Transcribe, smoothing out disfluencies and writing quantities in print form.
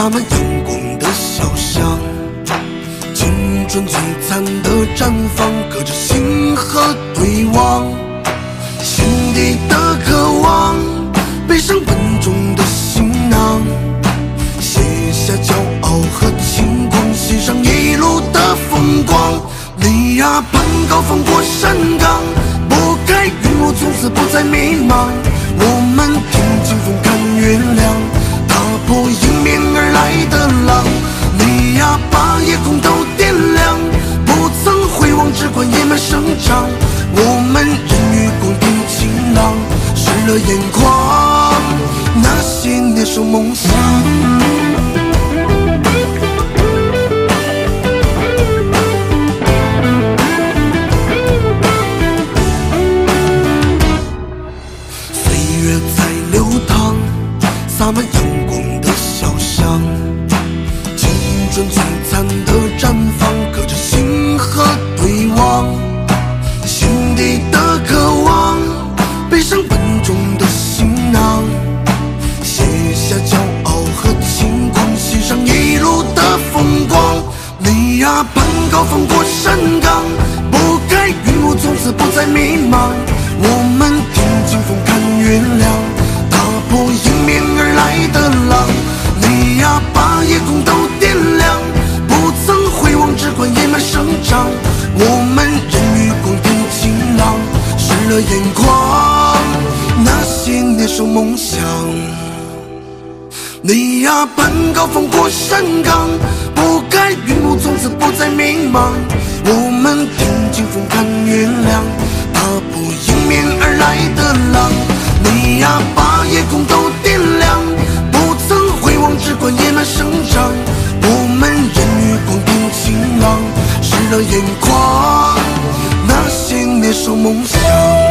洒满阳光的小巷，青春璀璨的绽放，隔着星河对望，心底的渴望，背上笨重的行囊，卸下骄傲和轻狂，欣赏一路的风光。你呀，攀高峰过山岗，拨开云雾，从此不再迷茫。我们听清风，看月亮，打破迎面而来的浪。你呀，把夜空都点亮，不曾回望，只管野蛮生长。我们人与共同晴朗，湿了眼眶，那些年少梦想。洒满阳光的小巷，青春璀璨的绽放，隔着星河对望，心底的渴望，背上笨重的行囊，卸下骄傲和轻狂，欣赏一路的风光。你呀，攀高峰过山岗，拨开云雾，从此不再迷茫。我们听清风，看月亮，打破迎面而来的浪。你呀，把夜空都点亮，不曾回望，只管野蛮生长。我们人与共同晴朗，湿了眼眶，那些年少梦想。你呀，攀高峰过山岗，拨开云雾，从此不再迷茫。我们听清风，看月亮，打破迎面而来的浪。你呀，把夜空都点亮，不曾回望，只管野蛮生长。我们人与共同晴朗，湿了眼眶，那些年少梦想。